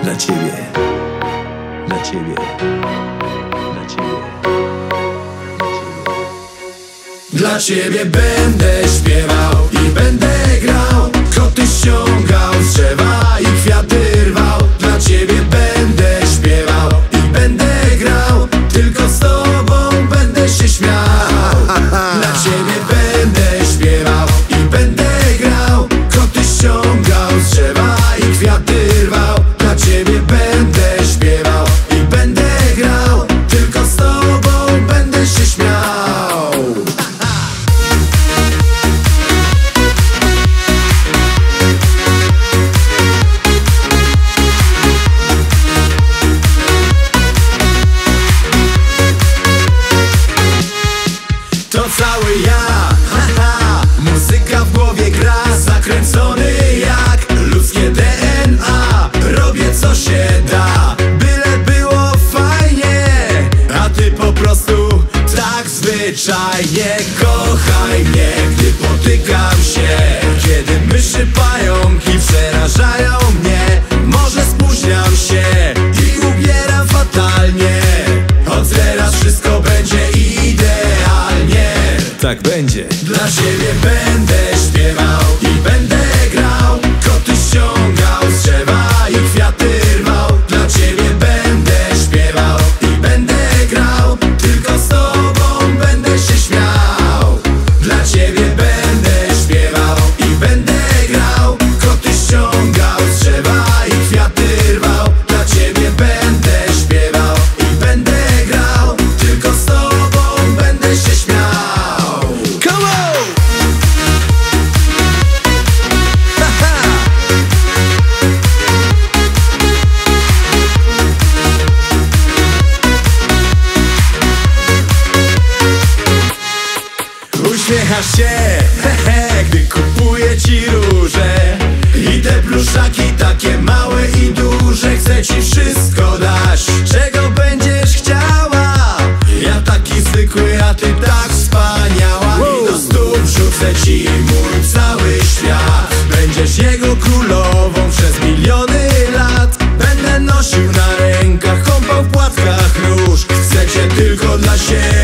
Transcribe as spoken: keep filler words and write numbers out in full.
Dla ciebie, dla ciebie, dla ciebie, dla ciebie będę śpiewał i będę grał, koty ściągał z drzewa i kwiaty rwał. Dla ciebie będę śpiewał i będę grał, tylko z tobą będę się śmiał. Dla ciebie będę śpiewał i będę grał, koty ściągał z drzewa i kwiaty rwał. Dla ciebie będę śpiewał i będę grał, tylko z tobą będę się śmiał. To cały ja, haha, muzyka w głowie gra, zakręcony jak ludzkie D N A. Robię co się da, byle było fajnie, a ty po prostu tak zwyczajnie kochaj mnie. Gdy potykam się, kiedy myszy pająki przerażają mnie, może spóźniam się i ubieram fatalnie, od teraz wszystko będzie idealnie. tak będzie. Dla ciebie będę śpiewał i będę grał, koty ściągał z drzewa i kwiaty rwał. Dla ciebie będę śpiewał i będę grał, tylko z tobą będę się śmiał. Dla ciebie będę śpiewał i będę grał, koty ściągał z drzewa i kwiaty rwał. Dla ciebie będę śpiewał i będę grał, tylko z tobą będę się śmiał. Uśmiechasz się, hehe, gdy kupuję ci róże i te pluszaki takie małe i duże. Chcę ci wszystko dać, czego będziesz chciała. Ja taki zwykły, a ty tak wspaniała. I do stóp rzucę ci mój cały świat. Będziesz jego królową przez miliony lat. Będę nosił na rękach, kąpał w płatkach róż. Chcę cię tylko dla siebie.